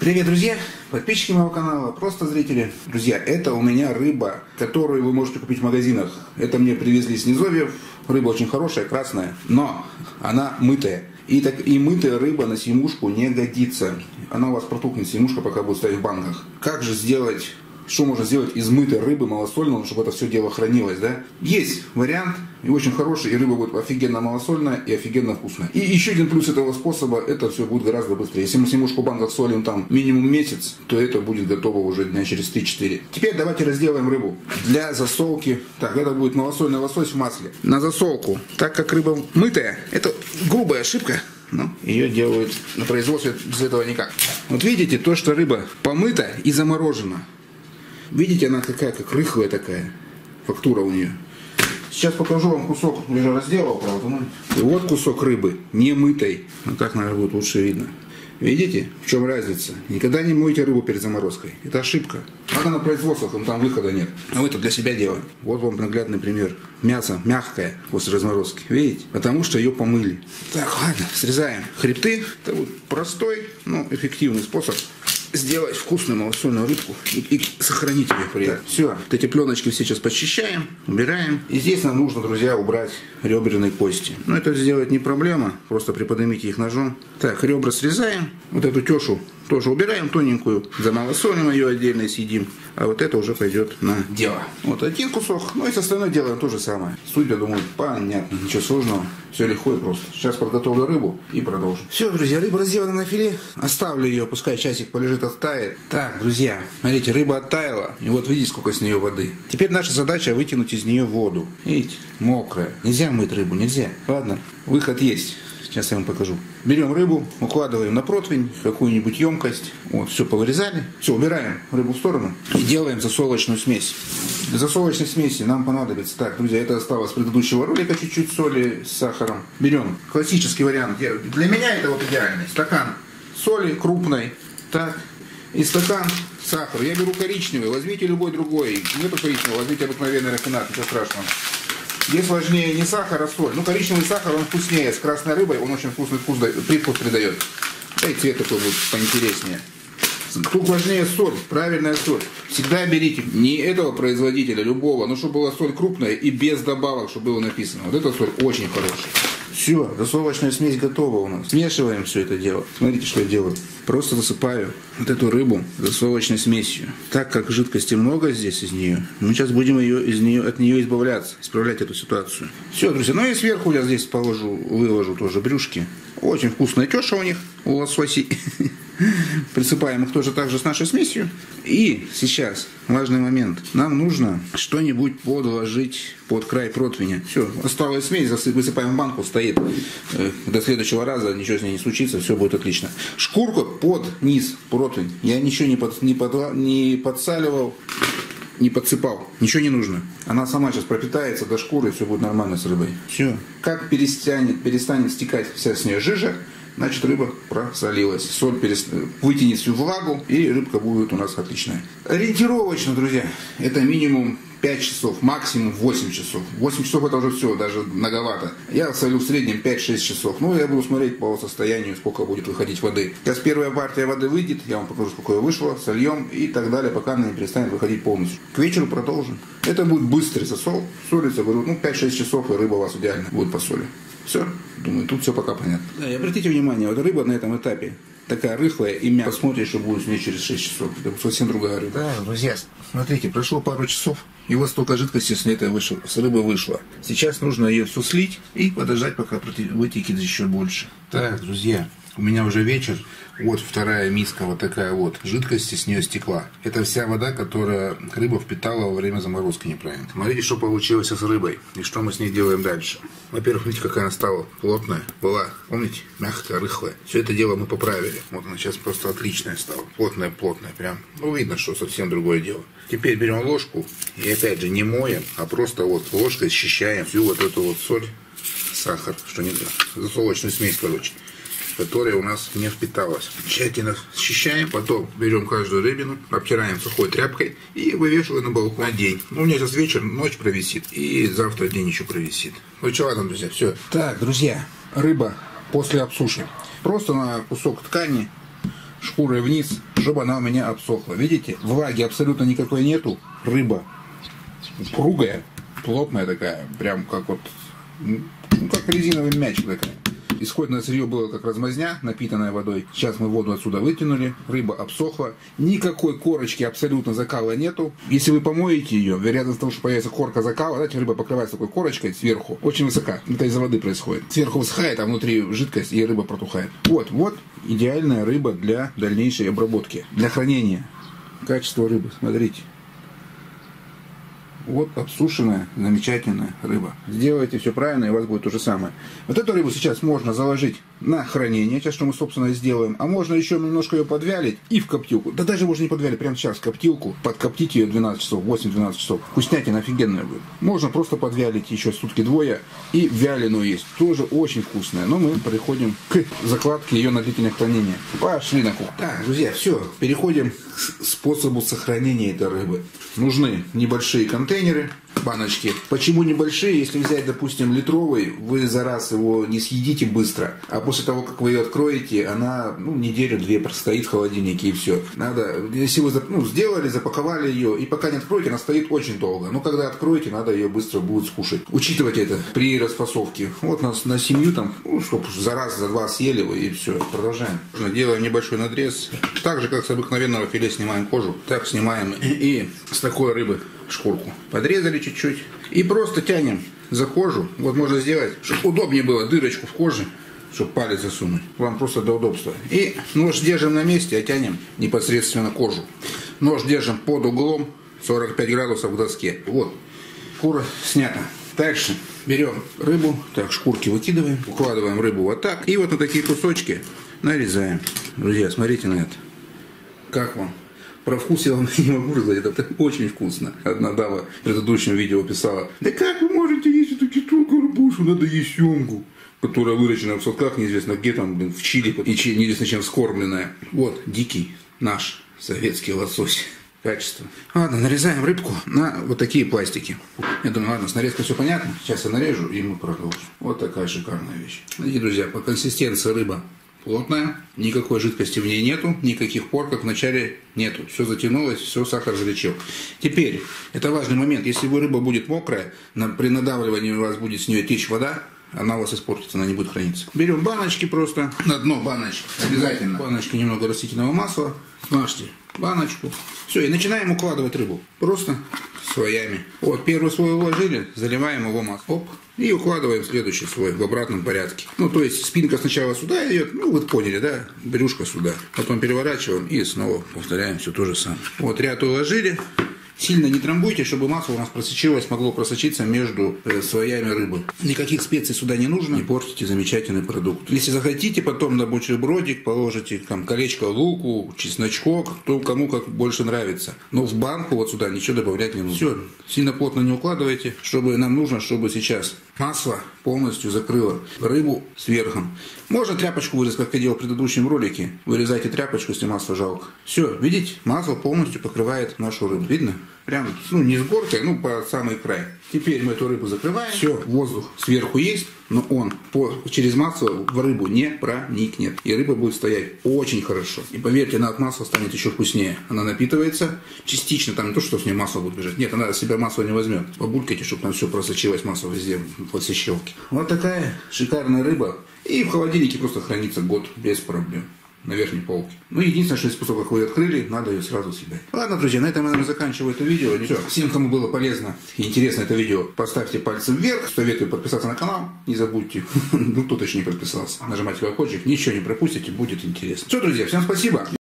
Привет, друзья, подписчики моего канала, просто зрители. Друзья, это у меня рыба, которую вы можете купить в магазинах. Это мне привезли с низовьев. Рыба очень хорошая, красная, но она мытая. И мытая рыба на симушку не годится. Она у вас протухнет, симушка, пока будет стоять в банках. Как же сделать... Что можно сделать из мытой рыбы малосольного, чтобы это все дело хранилось, да? Есть вариант, и очень хороший, и рыба будет офигенно малосольная и офигенно вкусная. И еще один плюс этого способа, это все будет гораздо быстрее. Если мы симушку в банках солим там минимум месяц, то это будет готово уже дня через 3-4. Теперь давайте разделаем рыбу. Для засолки, так, это будет малосольный лосось в масле. На засолку, так как рыба мытая, это грубая ошибка. Но ее делают на производстве без этого никак. Вот видите, то, что рыба помыта и заморожена. Видите, она какая, как рыхлая такая, фактура у нее. Сейчас покажу вам кусок, я уже разделал, правда. И вот кусок рыбы, не мытой. Вот так, наверное, будет лучше видно. Видите, в чем разница? Никогда не мойте рыбу перед заморозкой. Это ошибка. Надо на производствах, там выхода нет. А мы это для себя делаем. Вот вам наглядный пример. Мясо мягкое после разморозки. Видите? Потому что ее помыли. Так, ладно, срезаем хребты. Это вот простой, но эффективный способ сделать вкусную малосольную рыбку и сохранить ее при этом. Все, вот эти пленочки все сейчас почищаем, убираем. И здесь нам нужно, друзья, убрать реберные кости. Но это сделать не проблема, просто приподнимите их ножом. Так, ребра срезаем. Вот эту тешу тоже убираем тоненькую, замалосолим ее отдельно и съедим. А вот это уже пойдет на дело. Вот один кусок, ну и с остальное делаем то же самое. Суть, я думаю, понятно, ничего сложного. Все легко и просто. Сейчас подготовлю рыбу и продолжим. Все, друзья, рыба разделана на филе. Оставлю ее, пускай часик полежит, оттает. Так, друзья, смотрите, рыба оттаяла. И вот видите, сколько с нее воды. Теперь наша задача вытянуть из нее воду. Видите, мокрая. Нельзя мыть рыбу, нельзя. Ладно, выход есть. Сейчас я вам покажу. Берем рыбу, укладываем на противень, какую-нибудь емкость. Вот, все повырезали. Все, убираем рыбу в сторону и делаем засолочную смесь. Для засолочной смеси нам понадобится, так, друзья, это осталось с предыдущего ролика, чуть-чуть соли с сахаром. Берем классический вариант. Для меня это вот идеальный. Стакан соли крупной, так, и стакан сахара. Я беру коричневый, возьмите любой другой. Нету коричневого, возьмите обыкновенный рафинад, ничего страшного. Здесь важнее не сахар, а соль. Ну, коричневый сахар, он вкуснее. С красной рыбой он очень вкусный привкус придает. Да и цвет такой будет поинтереснее. Тут важнее соль, правильная соль. Всегда берите не этого производителя, любого, но чтобы была соль крупная и без добавок, чтобы было написано. Вот эта соль очень хорошая. Все, засолочная смесь готова у нас. Смешиваем все это дело. Смотрите, что я делаю. Просто засыпаю вот эту рыбу засолочной смесью. Так как жидкости много здесь из нее, мы сейчас будем от нее избавляться, исправлять эту ситуацию. Все, друзья, ну и сверху я здесь выложу тоже брюшки. Очень вкусная теша у них, у лососей. Присыпаем их тоже так же с нашей смесью. И сейчас важный момент. Нам нужно что-нибудь подложить под край противня. Все, осталась смесь, высыпаем в банку, стоит. До следующего раза ничего с ней не случится, все будет отлично. Шкурку под низ противень. Я ничего не подсаливал, не подсыпал. Ничего не нужно. Она сама сейчас пропитается до шкуры, и все будет нормально с рыбой. Все. Как перестанет стекать вся с нее жижа, значит, рыба просолилась. Соль вытянет всю влагу, и рыбка будет у нас отличная. Ориентировочно, друзья, это минимум 5 часов, максимум 8 часов. 8 часов это уже все, даже многовато. Я солю в среднем 5-6 часов. Ну, я буду смотреть по состоянию, сколько будет выходить воды. Сейчас первая партия воды выйдет, я вам покажу, сколько ее вышло, сольем и так далее, пока она не перестанет выходить полностью. К вечеру продолжим. Это будет быстрый засол. Солится, говорю, 5-6 часов, и рыба у вас идеально будет по соли. Все, думаю, тут все пока понятно. Да, и обратите внимание, вот рыба на этом этапе такая рыхлая и мягкая. Посмотрите, что будет с ней через 6 часов. Это совсем другая рыба. Да, друзья, смотрите, прошло пару часов, и вот столько жидкости с рыбы вышло. Сейчас нужно ее все слить и подождать, пока вытекет еще больше. Так, друзья, у меня уже вечер. Вот вторая миска, вот такая вот, жидкости с нее стекла. Это вся вода, которая рыба впитала во время заморозки неправильно. Смотрите, что получилось с рыбой и что мы с ней делаем дальше. Во-первых, видите, какая она стала плотная. Была, помните, мягкая, рыхлая. Все это дело мы поправили. Вот она сейчас просто отличная стала. Плотная, прям. Ну, видно, что совсем другое дело. Теперь берем ложку и опять же не моем, а просто вот ложкой счищаем всю вот эту вот соль, сахар, что не засолочную смесь, короче, которая у нас не впиталась. Тщательно счищаем, потом берем каждую рыбину, обтираем сухой тряпкой и вывешиваем на балкон на день. Ну, у меня сейчас вечер, ночь провисит, и завтра день еще провисит. Ну что, ладно, друзья, все. Так, друзья, рыба после обсушки. Просто на кусок ткани, шкурой вниз, чтобы она у меня обсохла. Видите, влаги абсолютно никакой нету. Рыба упругая, плотная такая, прям как вот, ну, как резиновый мяч такая. Исходное сырье было как размазня, напитанная водой. Сейчас мы воду отсюда вытянули, рыба обсохла. Никакой корочки абсолютно закала нету. Если вы помоете ее, вероятность того, что появится корка закала, знаете, рыба покрывается такой корочкой сверху, очень высока. Это из-за воды происходит. Сверху высыхает, а внутри жидкость, и рыба протухает. Вот идеальная рыба для дальнейшей обработки, для хранения. Качество рыбы, смотрите. Вот обсушенная, замечательная рыба. Сделайте все правильно, и у вас будет то же самое. Вот эту рыбу сейчас можно заложить на хранение, сейчас что мы, собственно, и сделаем. А можно еще немножко ее подвялить и в коптилку. Да даже можно не подвялить, прямо сейчас в коптилку. Подкоптить ее 12 часов, 8-12 часов. Вкуснятина офигенная будет. Можно просто подвялить еще сутки-двое. И вяленую есть. Тоже очень вкусная. Но мы переходим к закладке ее на длительное хранение. Пошли на кухню. Так, друзья, все. Переходим к способу сохранения этой рыбы. Нужны небольшие контейнеры, баночки. Почему небольшие? Если взять, допустим, литровый, вы за раз его не съедите быстро. А после того, как вы ее откроете, она неделю-две простоит в холодильнике, и все. Надо, если вы сделали, запаковали ее, и пока не откроете, она стоит очень долго. Но когда откроете, надо ее быстро будет скушать. Учитывать это при распасовке. Вот на семью там, чтобы за раз, за два съели вы, и все. Продолжаем. Делаем небольшой надрез. Так же, как с обыкновенного филе снимаем кожу, так снимаем и с такой рыбы шкурку. Подрезали чуть-чуть и просто тянем за кожу. Вот можно сделать, чтобы удобнее было дырочку в коже, чтобы палец засунуть. Вам просто для удобства. И нож держим на месте, а тянем непосредственно кожу. Нож держим под углом 45 градусов к доске. Вот. Шкура снята. Дальше берем рыбу, так, шкурки выкидываем, укладываем рыбу вот так. И вот на такие кусочки нарезаем. Друзья, смотрите на это. Как вам? Про вкус я вам не могу рассказать, это очень вкусно. Одна дама в предыдущем видео писала: да как вы можете есть эту киту горбушу, надо есть семгу, которая выращена в садках, неизвестно где там, в Чили, и неизвестно чем вскормленная. Вот, дикий наш советский лосось. Качество. Ладно, нарезаем рыбку на вот такие пластики. Я думаю, ладно, с нарезкой все понятно. Сейчас я нарежу, и мы продолжим. Вот такая шикарная вещь. Смотрите, друзья, по консистенции рыба плотная, никакой жидкости в ней нету, никаких порков вначале нету. Все затянулось, все, сахар залечил. Теперь, это важный момент, если рыба будет мокрая, при надавливании у вас будет с нее течь вода, она у вас испортится, она не будет храниться. Берем баночки просто, на дно баночки, обязательно баночки немного растительного масла, смажьте баночку. Все, и начинаем укладывать рыбу. Просто слоями. Вот, первый слой уложили, заливаем его маслом. Оп. И укладываем следующий слой в обратном порядке. То есть спинка сначала сюда идет, вы поняли, да? Брюшко сюда. Потом переворачиваем и снова повторяем все то же самое. Вот, ряд уложили. Сильно не трамбуйте, чтобы масло у нас просочилось, могло просочиться между слоями рыбы. Никаких специй сюда не нужно, не портите замечательный продукт. Если захотите, потом на бутербродик положите там колечко луку, чесночок, то кому как больше нравится. Но в банку вот сюда ничего добавлять не нужно. Все, сильно плотно не укладывайте, чтобы нам нужно, чтобы сейчас масло полностью закрыло рыбу сверху. Можно тряпочку вырезать, как я делал в предыдущем ролике. Вырезайте тряпочку, если масло жалко. Все, видите, масло полностью покрывает нашу рыбу. Видно? Прям, не с горкой, по самый край. Теперь мы эту рыбу закрываем. Все, воздух сверху есть, но он через масло в рыбу не проникнет. И рыба будет стоять очень хорошо. И поверьте, она от масла станет еще вкуснее. Она напитывается частично, там не то, что с ней масло будет бежать. Нет, она себя масло не возьмет. Побулькайте, чтобы там все просочилось масло везде, под все щелки. Вот такая шикарная рыба. И в холодильнике просто хранится год без проблем. На верхней полке. Единственное, что после того, как вы ее открыли, надо ее сразу съедать. Ладно, друзья, на этом я заканчиваю это видео. Все. Всем, кому было полезно и интересно это видео, поставьте пальцы вверх. Советую подписаться на канал. Не забудьте. Кто-то еще не подписался. Нажимайте колокольчик. Ничего не пропустите, будет интересно. Все, друзья, всем спасибо.